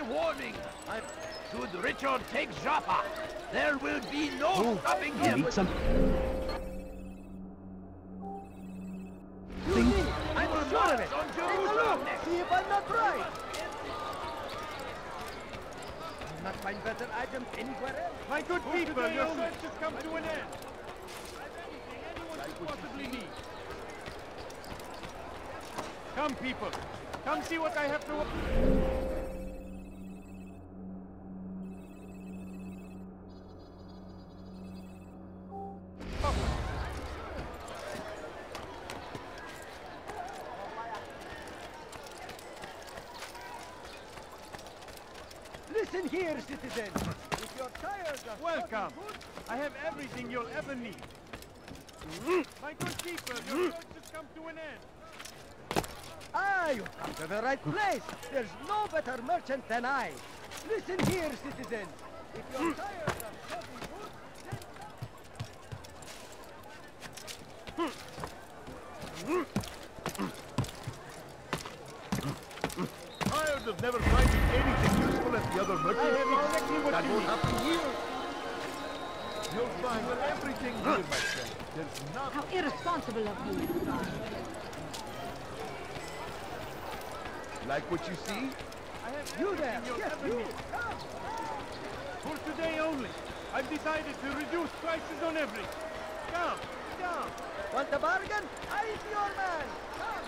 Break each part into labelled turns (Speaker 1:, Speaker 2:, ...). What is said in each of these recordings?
Speaker 1: warning. Should Richard take Joppa, there will be no stopping him.
Speaker 2: Need some.
Speaker 1: I'm sure of it. On Jerusalem.
Speaker 3: See if I'm not right. I'll not find better items anywhere else.
Speaker 4: My good people, your search has come to an end. I've anything anyone could possibly need. Come, people. Come see what I have to...
Speaker 3: Listen here, citizen. If you're tired of...
Speaker 4: Welcome. I have everything you'll ever need. My good people, your search has come to an end.
Speaker 3: Ah, you've come to the right place. There's no better merchant than I. Listen here, citizen. If you're tired of shopping goods,
Speaker 5: Tired of never finding anything useful at the other merchants?
Speaker 4: I have exactly what
Speaker 5: That
Speaker 4: you
Speaker 5: won't
Speaker 4: need.
Speaker 5: happen here. You'll find everything here, my friend. There's nothing.
Speaker 6: How irresponsible of you.
Speaker 5: Like what you see?
Speaker 4: I have
Speaker 3: you there.
Speaker 4: everything you'll
Speaker 3: Yes,
Speaker 4: ever
Speaker 3: you.
Speaker 4: need.
Speaker 3: Come.
Speaker 4: For today only, I've decided to reduce prices on everything. Come, come.
Speaker 3: Want a bargain? I'm your man. Come.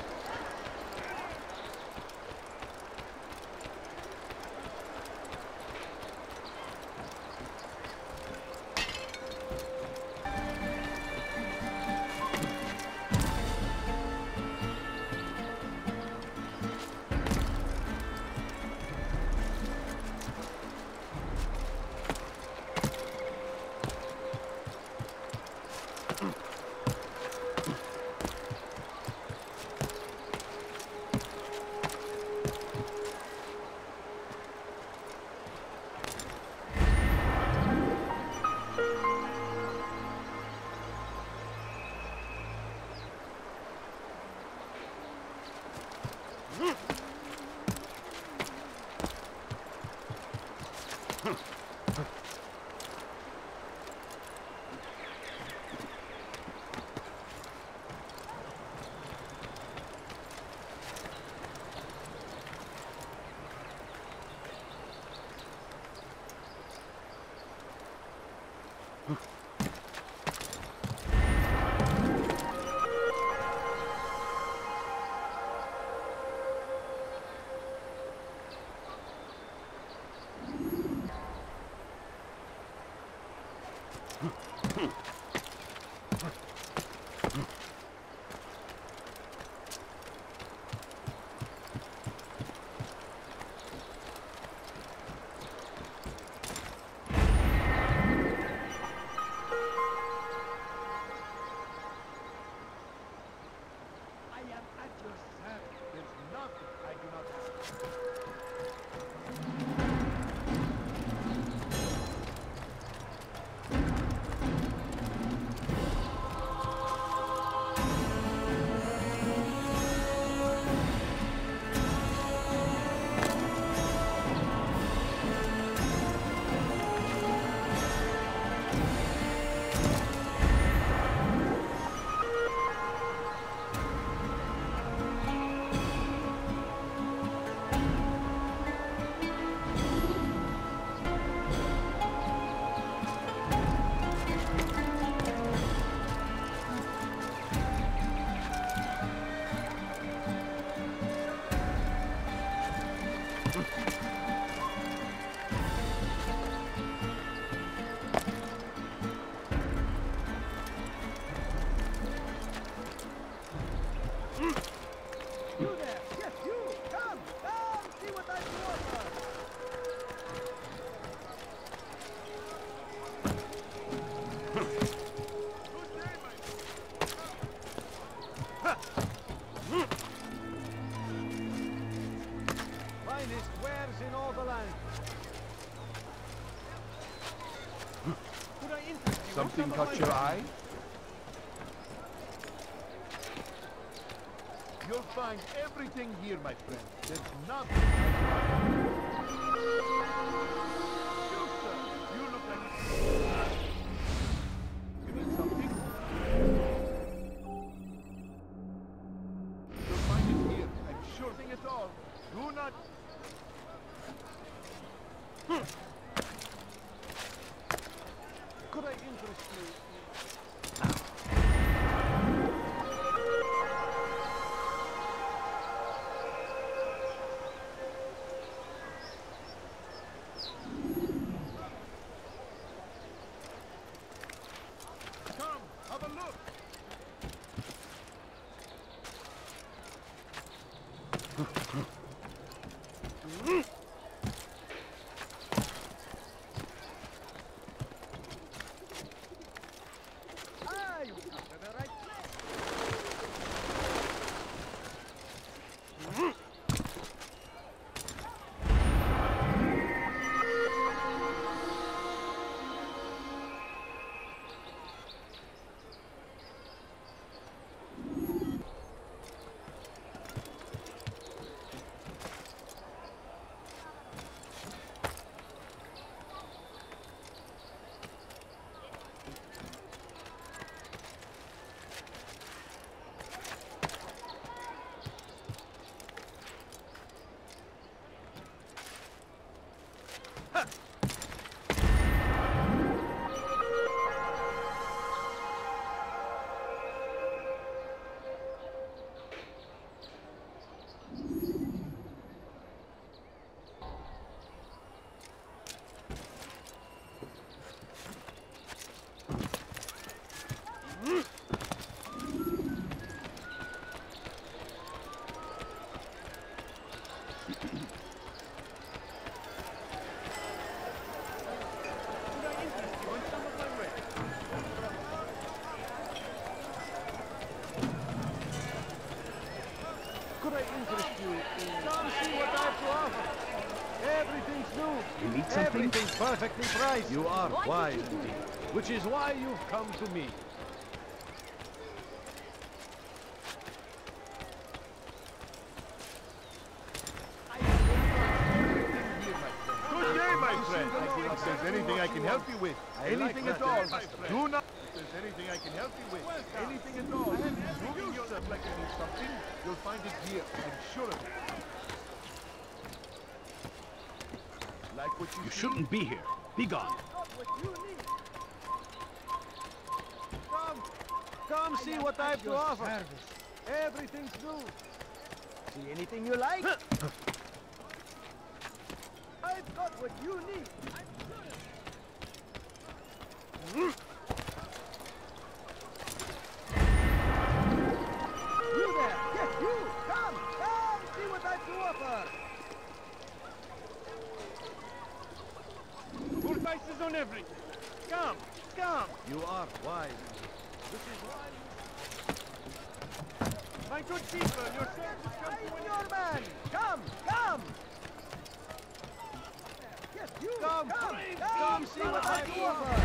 Speaker 5: Something caught your eye? You'll find everything here, my friend. There's nothing. You look like you need something. You'll find it here. I'm sure thing it all. Do not. Could I interest you? Come, have a look.
Speaker 3: Ah, you come to the right place.
Speaker 5: Could I interest you in... Come see what I have to offer. Everything's new.
Speaker 1: You need something?
Speaker 5: Everything's perfectly priced. You are wise indeed. Which is why you've come to me. Good day, my friend. If there's anything I can help you with, anything at all, do not... If there's anything I can help you with, anything at all, moving yourself like you need something, you'll find it here. I'm sure of it. Like what
Speaker 1: You shouldn't be here. Be gone.
Speaker 3: Got what you need.
Speaker 5: Come see what I have to
Speaker 3: Your
Speaker 5: offer.
Speaker 3: service.
Speaker 5: Everything's new.
Speaker 3: See anything you like? I've got what you need. I'm sure. You there! Yes, you! Come! Come! See what I've to offer!
Speaker 4: Full prices on everything. Come, come.
Speaker 5: You are wise. This is why
Speaker 4: My good people, your service has come
Speaker 3: I'm
Speaker 4: to an
Speaker 3: your man! Come! Come! Yes, you!
Speaker 5: Come,
Speaker 3: Come!
Speaker 5: come see what
Speaker 3: I've
Speaker 5: I've
Speaker 3: to
Speaker 5: to
Speaker 3: offer!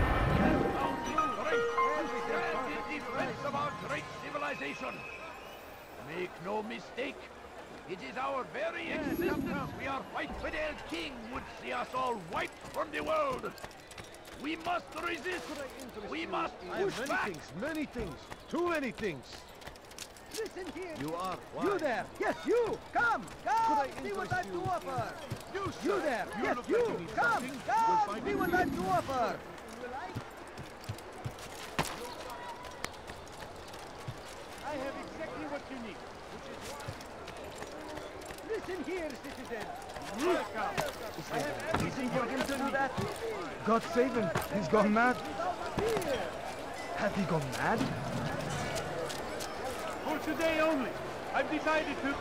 Speaker 1: Stand in defense of our great civilization. Make no mistake, it is our very existence we are White Fidel's king would see us all wiped from the world. We must resist. We must
Speaker 5: I have
Speaker 1: push
Speaker 5: many
Speaker 1: back.
Speaker 5: things, many things. Too many things.
Speaker 3: Listen here!
Speaker 5: You are wise.
Speaker 3: You there! Yes, you! Come! Come!
Speaker 5: I
Speaker 3: See what
Speaker 5: interest
Speaker 3: I've to
Speaker 5: you
Speaker 3: offer!
Speaker 5: You,
Speaker 3: You there!
Speaker 5: You
Speaker 3: Yes,
Speaker 5: look
Speaker 3: you!
Speaker 5: like you need
Speaker 3: Come!
Speaker 5: something. You'll
Speaker 3: Come!
Speaker 5: find
Speaker 3: See
Speaker 5: it
Speaker 3: what
Speaker 5: here.
Speaker 3: I've to offer! You like?
Speaker 4: I have exactly what you need.
Speaker 3: Listen here, citizen!
Speaker 4: Welcome. I have everything
Speaker 3: For him to do that?
Speaker 2: God save him. He's gone mad.
Speaker 3: Without fear!
Speaker 2: Has he gone mad?
Speaker 4: For today only. I've decided to...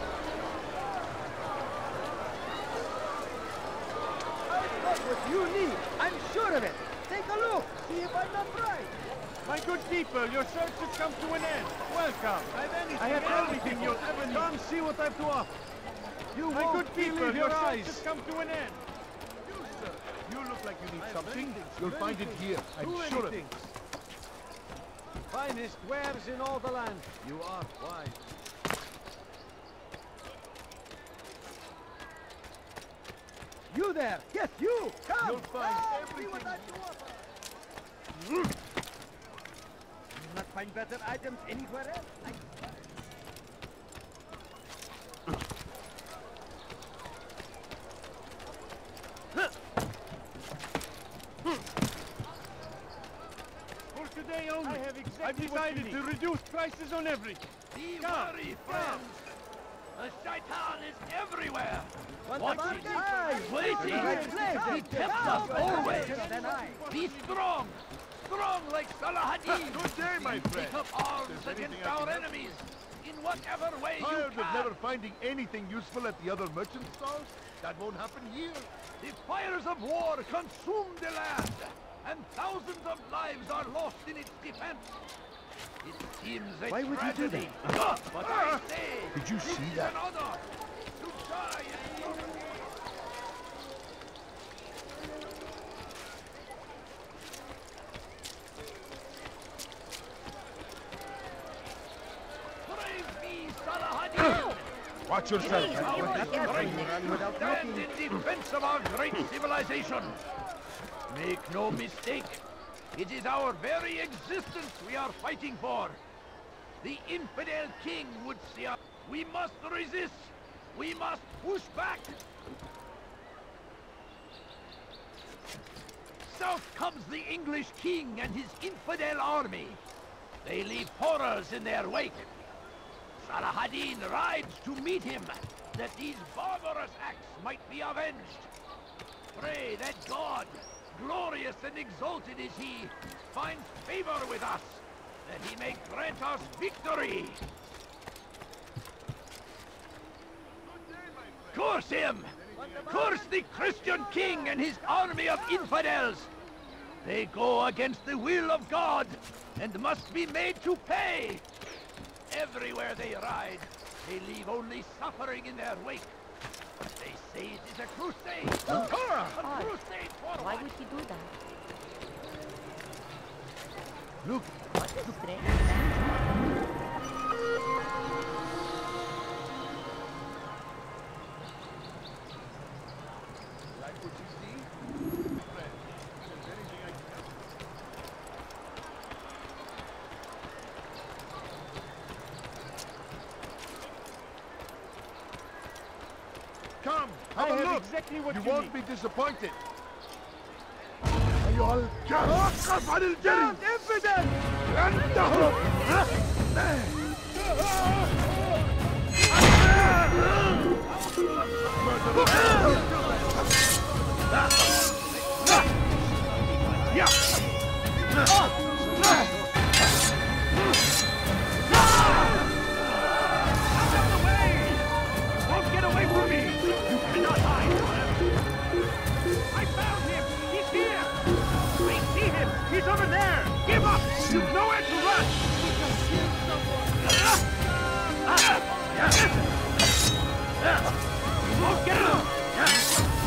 Speaker 3: I've got what you need! I'm sure of it! Take a look! See if I'm not right!
Speaker 4: My good people, your search has come to an end. Welcome. I have everything you'll ever need.
Speaker 5: Come see what I have to offer. You
Speaker 4: My
Speaker 5: won't
Speaker 4: good people,
Speaker 5: believe
Speaker 4: your
Speaker 5: your
Speaker 4: search
Speaker 5: eyes.
Speaker 4: has come to an end.
Speaker 5: You look like you need something. You'll find it here. I'm sure of it. Finest wares in all the land. You are wise.
Speaker 3: You You there! Yes, you! Come!
Speaker 5: You'll find
Speaker 3: See what I do about it. You'll not find better items anywhere else.
Speaker 4: For today only, I've decided to reduce prices on everything.
Speaker 1: Be
Speaker 4: Come,
Speaker 1: wary, friends. The shaitan is everywhere.
Speaker 3: Want the
Speaker 1: Watching,
Speaker 3: bargain? Aye,
Speaker 1: waiting.
Speaker 3: right place.
Speaker 1: He tempts us always.
Speaker 3: Than I.
Speaker 1: Be strong. Strong like Salahadin.
Speaker 5: Good day, my friend.
Speaker 1: Take up arms
Speaker 5: There's anything
Speaker 1: against
Speaker 5: I can
Speaker 1: our
Speaker 5: help
Speaker 1: enemies in whatever way you
Speaker 5: Tired of
Speaker 1: can.
Speaker 5: never finding anything useful at the other merchant stalls? That won't happen here.
Speaker 1: The fires of war consume the land, and thousands of lives are lost in its defense. It seems a
Speaker 3: Why would you do
Speaker 1: tragedy. But I say,
Speaker 5: Did you see
Speaker 1: this is
Speaker 5: that?
Speaker 1: an honor to die in your Praise be Salahadin!
Speaker 5: Watch yourself.
Speaker 1: Stand in defense of our great civilization. Make no mistake, it is our very existence we are fighting for. The infidel king would see us. We must resist. We must push back. South comes the English king and his infidel army. They leave horrors in their wake. Salahadin rides to meet him, that these barbarous acts might be avenged. Pray that God, glorious and exalted is he, finds favor with us, that he may grant us victory. Curse him! Curse the Christian king and his army of infidels! They go against the will of God, and must be made to pay! Everywhere they ride, they leave only suffering in their wake. They say it is a crusade! A crusade for
Speaker 6: Why
Speaker 1: what?
Speaker 6: would he do that?
Speaker 5: Look,
Speaker 6: What is strange?
Speaker 5: like what you see? Friend, if there's anything I can help you. Come, have a look.
Speaker 4: exactly what
Speaker 5: You
Speaker 4: you
Speaker 5: won't
Speaker 4: need.
Speaker 5: be disappointed.
Speaker 2: أيها الكهف وقف عن الجري
Speaker 3: Infidel!
Speaker 2: لن تهرب
Speaker 1: Won't get away from me! You cannot hide! I found him! He's here! I see him! He's over there! Give up! You've nowhere to run! You won't get out!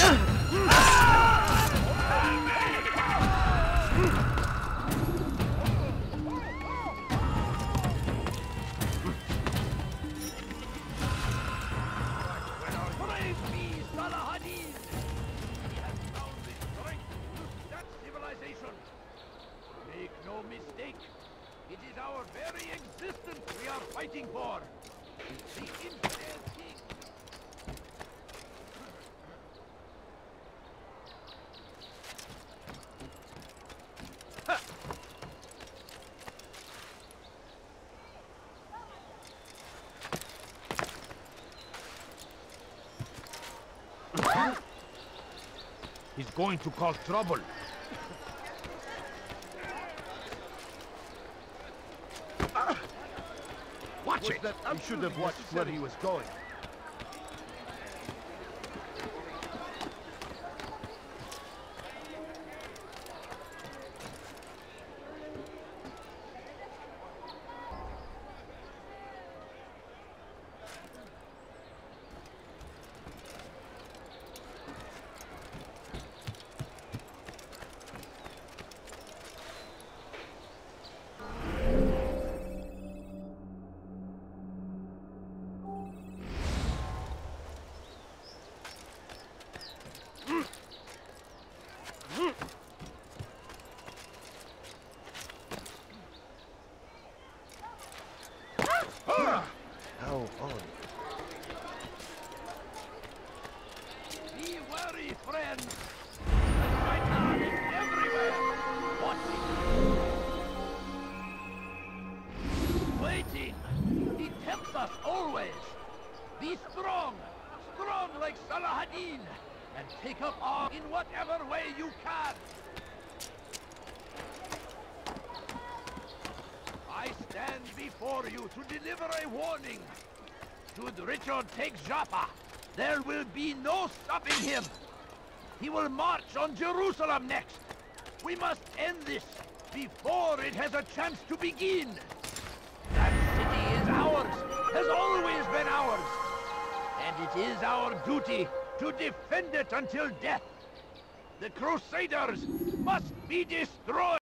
Speaker 1: Praise be Salahadin! He has found the strength to that civilization. Make no mistake, it is our very existence we are fighting for. The infidel king.
Speaker 2: He's going to cause trouble.
Speaker 5: Watch it. He should have watched where he was going.
Speaker 1: us always. Be strong, strong like Salah-ad-Din, and take up arms in whatever way you can. I stand before you to deliver a warning. Should Richard take Joppa, there will be no stopping him. He will march on Jerusalem next. We must end this before it has a chance to begin. That city is ours, has always been ours. And it is our duty to defend it until death. The Crusaders must be destroyed.